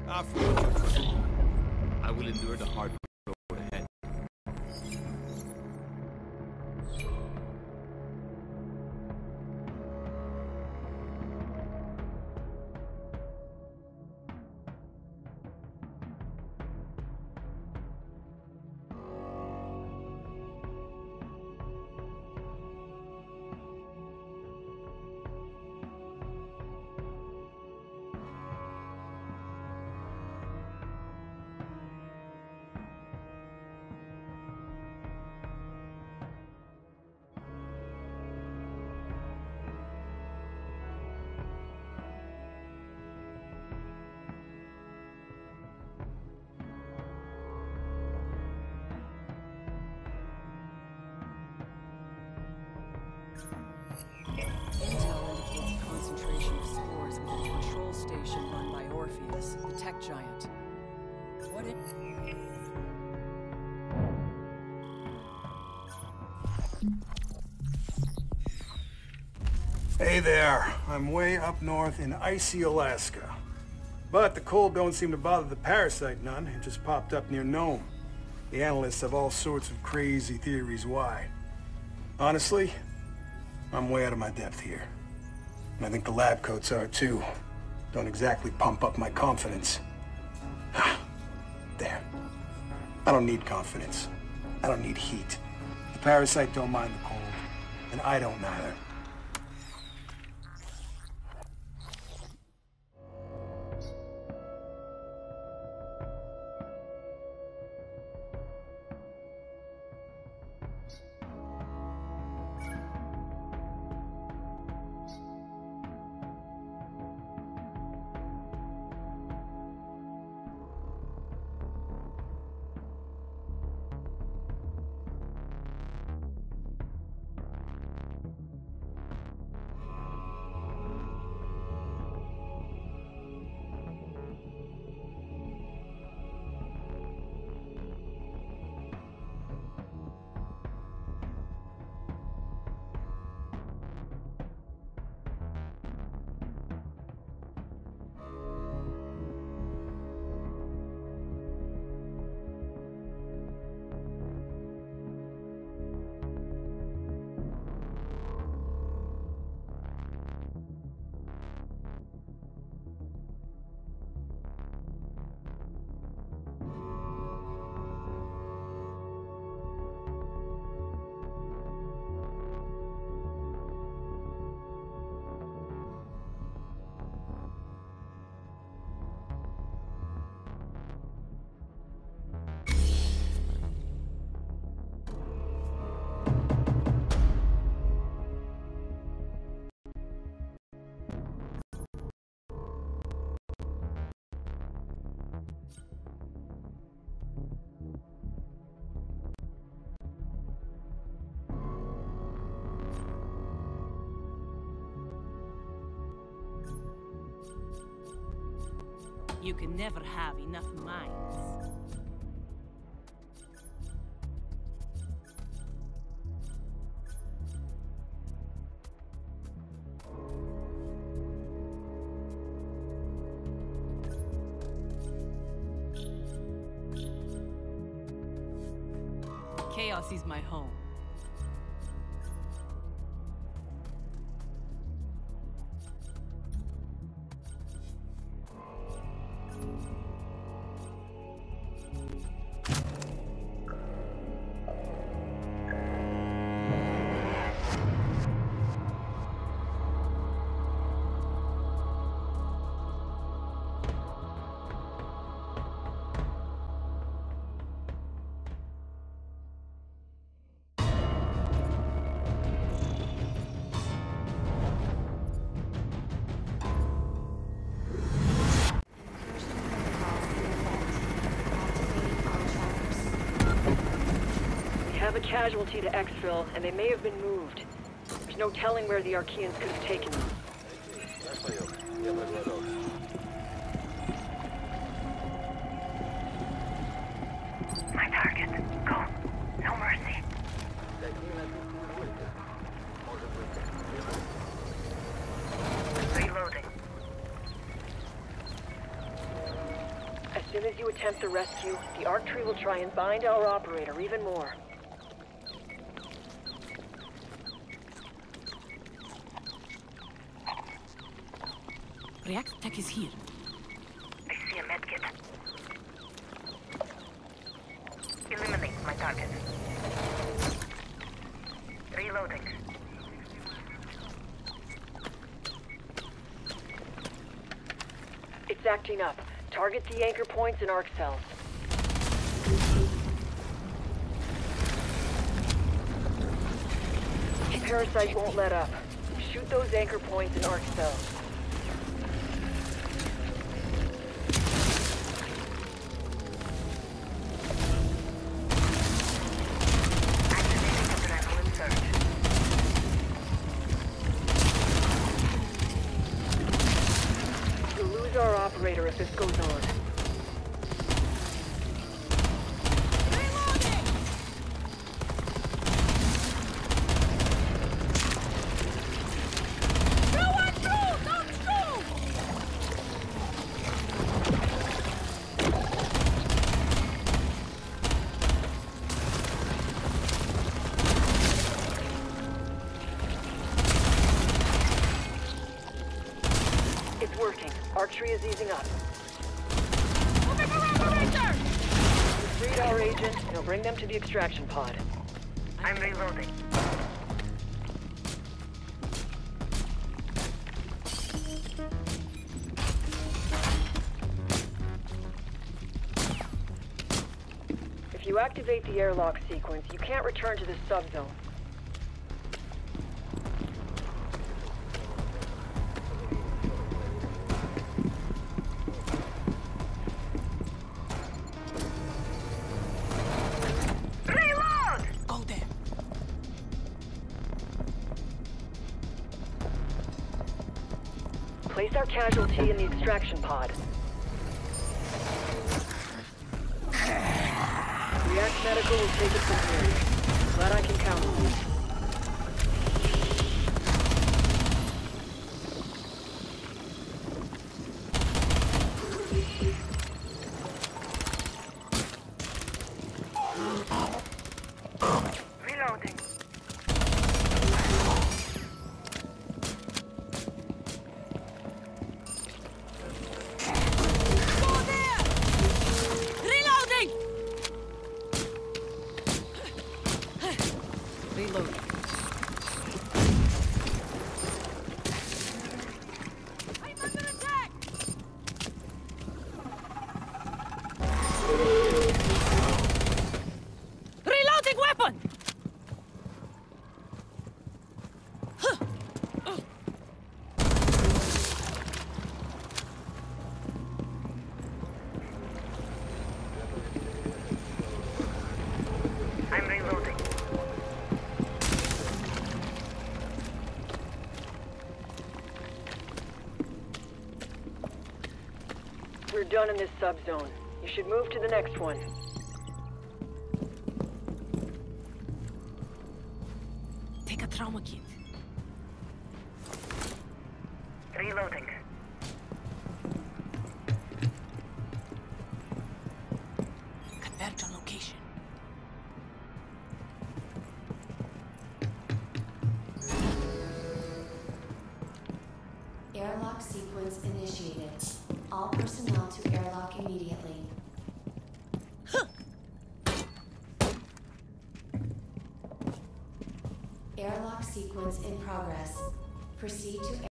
Ah, forget your question. I will endure the hard road ahead. Intel indicates a concentration of spores within a control station run by Orpheus, the tech giant. What it... Hey there. I'm way up north in icy Alaska. But the cold don't seem to bother the parasite none. It just popped up near Nome. The analysts have all sorts of crazy theories why. Honestly, I'm way out of my depth here. And I think the lab coats are too. Don't exactly pump up my confidence. Damn. I don't need confidence. I don't need heat. The parasite don't mind the cold. And I don't neither. You can never have enough minds. Chaos is my home. A casualty to exfil, and they may have been moved. There's no telling where the Archaeans could have taken them. My target. Go. No mercy. Reloading. attempt the rescue, the ARC tree will try and bind our operator even more. React tech is here. I see a medkit. Eliminate my target. Reloading. It's acting up. Target the anchor points and arc cells. Parasite won't let up. Shoot those anchor points and arc cells. Activating adrenaline surge. We'll lose our operator if this goes on. It's working. Archery is easing up. We freed our agent, and he'll bring them to the extraction pod. I'm reloading. If you activate the airlock sequence, you can't return to the subzone. Reload! Go there. Place our casualty in the extraction pod. React Medical will take it from here. Glad I can count on you. Reloading. Go there! Reloading! Reloading. I'm under attack! Reloading weapon! I'm reloading. We're done in this subzone. You should move to the next one. Take a trauma kit. Reloading. Converge on location. Airlock sequence initiated. All personnel to airlock immediately. Airlock sequence in progress. Proceed to